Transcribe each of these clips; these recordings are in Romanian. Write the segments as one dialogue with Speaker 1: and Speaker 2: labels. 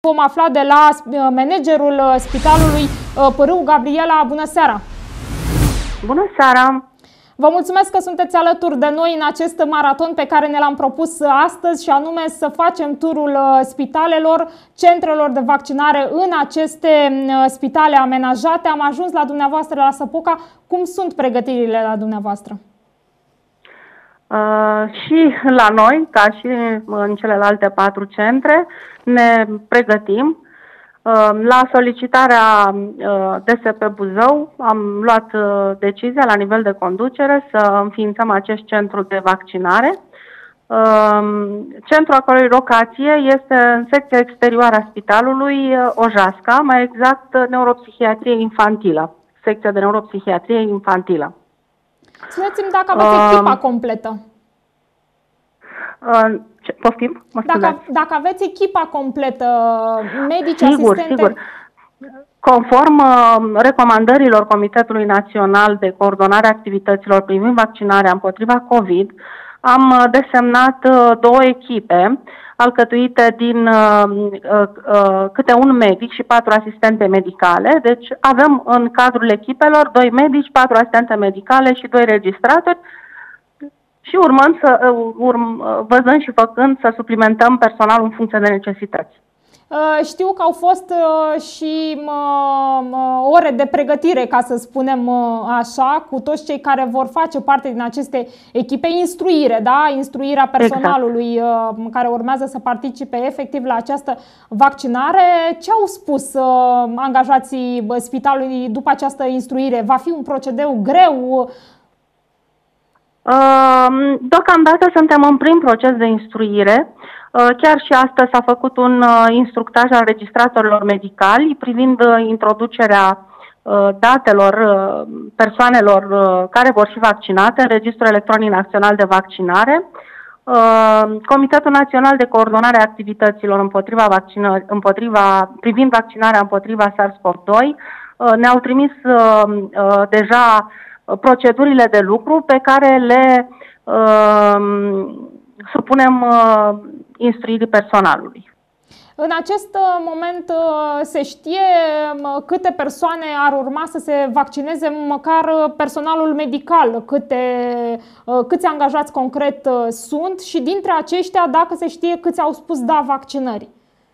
Speaker 1: Vom afla de la managerul spitalului Pârâu, Gabriela. Bună seara!
Speaker 2: Bună seara!
Speaker 1: Vă mulțumesc că sunteți alături de noi în acest maraton pe care ne l-am propus astăzi, și anume să facem turul spitalelor, centrelor de vaccinare în aceste spitale amenajate. Am ajuns la dumneavoastră la Săpoca. Cum sunt pregătirile la dumneavoastră?
Speaker 2: Și la noi, ca și în celelalte 4 centre, ne pregătim. La solicitarea DSP Buzău am luat decizia la nivel de conducere să înființăm acest centru de vaccinare. Centrul a cărui locație este în secția exterioară a spitalului Ojasca, mai exact neuropsihiatrie infantilă, secția de neuropsihiatrie infantilă.
Speaker 1: Spuneți-mi dacă aveți echipa completă.
Speaker 2: Poftim?
Speaker 1: Dacă aveți echipa completă, medici,
Speaker 2: sigur,
Speaker 1: asistente...
Speaker 2: Sigur. Conform recomandărilor Comitetului Național de Coordonare a Activităților privind vaccinarea împotriva COVID, am desemnat 2 echipe alcătuite din câte un medic și 4 asistente medicale. Deci avem în cadrul echipelor 2 medici, 4 asistente medicale și 2 registratori, și văzând și făcând să suplimentăm personalul în funcție de necesități.
Speaker 1: Știu că au fost și ore de pregătire, ca să spunem așa, cu toți cei care vor face parte din aceste echipe, instruire, da? Instruirea personalului, exact, care urmează să participe efectiv la această vaccinare. Ce au spus angajații spitalului după această instruire? Va fi un procedeu greu?
Speaker 2: Deocamdată suntem în prim proces de instruire. Chiar și astăzi s-a făcut un instructaj al registratorilor medicali privind introducerea datelor persoanelor care vor fi vaccinate în Registrul Electronic Național de Vaccinare. Comitetul Național de Coordonare a Activităților privind vaccinarea împotriva SARS-CoV-2 ne-au trimis deja procedurile de lucru pe care le supunem instruirii personalului.
Speaker 1: În acest moment se știe câte persoane ar urma să se vaccineze, măcar personalul medical, câți angajați concret sunt, și dintre aceștia, dacă se știe, câți au spus da vaccinării?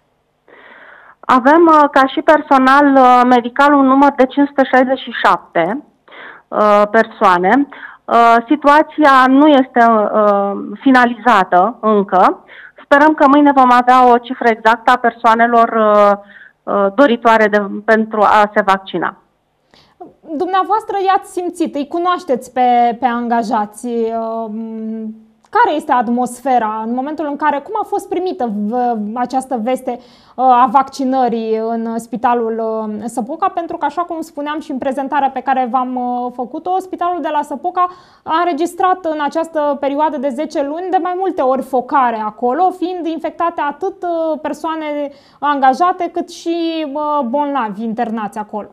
Speaker 2: Avem ca și personal medical un număr de 567 persoane. Situația nu este finalizată încă. Sperăm că mâine vom avea o cifră exactă a persoanelor doritoare pentru a se vaccina.
Speaker 1: Dumneavoastră i-ați simțit, îi cunoașteți pe angajați. Care este atmosfera în momentul în care, cum a fost primită această veste a vaccinării în spitalul Săpoca? Pentru că, așa cum spuneam și în prezentarea pe care v-am făcut-o, spitalul de la Săpoca a înregistrat în această perioadă de 10 luni de mai multe ori focare acolo, fiind infectate atât persoane angajate cât și bolnavi internați acolo.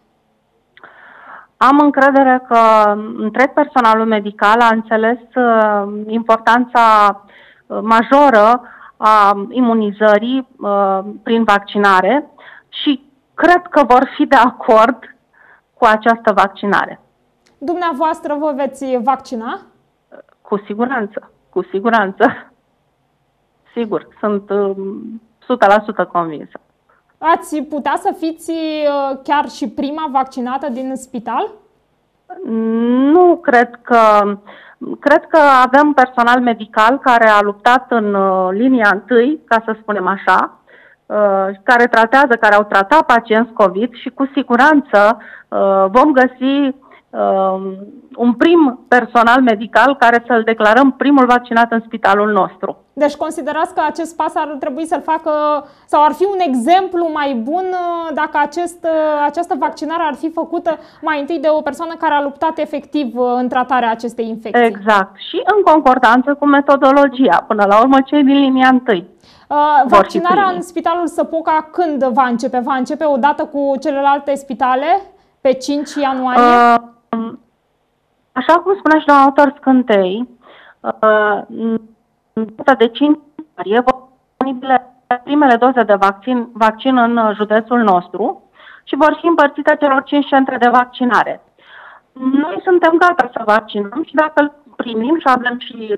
Speaker 2: Am încredere că întreg personalul medical a înțeles importanța majoră a imunizării prin vaccinare și cred că vor fi de acord cu această vaccinare.
Speaker 1: Dumneavoastră vă veți vaccina?
Speaker 2: Cu siguranță, cu siguranță. Sigur, sunt 100% convinsă.
Speaker 1: Ați putea să fiți chiar și prima vaccinată din spital?
Speaker 2: Nu cred că... Cred că avem personal medical care a luptat în linia întâi, ca să spunem așa, care tratează, care au tratat pacienți COVID și cu siguranță vom găsi un prim personal medical care să-l declarăm primul vaccinat în spitalul nostru.
Speaker 1: Deci considerați că acest pas ar trebui să-l facă, sau ar fi un exemplu mai bun dacă această vaccinare ar fi făcută mai întâi de o persoană care a luptat efectiv în tratarea acestei infecții?
Speaker 2: Exact. Și în concordanță cu metodologia. Până la urmă, cei din linia întâi.
Speaker 1: Vaccinarea în spitalul Săpoca când va începe? Va începe odată cu celelalte spitale? Pe 5 ianuarie?
Speaker 2: Așa cum spunea și doamna autor Scântei, în data de 5 ianuarie vor fi disponibile primele doze de vaccin în județul nostru și vor fi împărțite celor 5 centre de vaccinare. Noi suntem gata să vaccinăm și dacă îl primim și avem și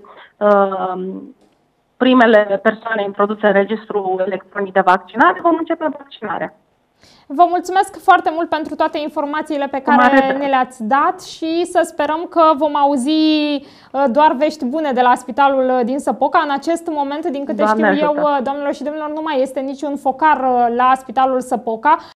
Speaker 2: primele persoane introduse în registrul electronic de vaccinare, vom începe vaccinarea.
Speaker 1: Vă mulțumesc foarte mult pentru toate informațiile pe care ne le-ați dat și să sperăm că vom auzi doar vești bune de la spitalul din Săpoca. În acest moment, din câte știu eu, doamnelor și domnilor, nu mai este niciun focar la spitalul Săpoca.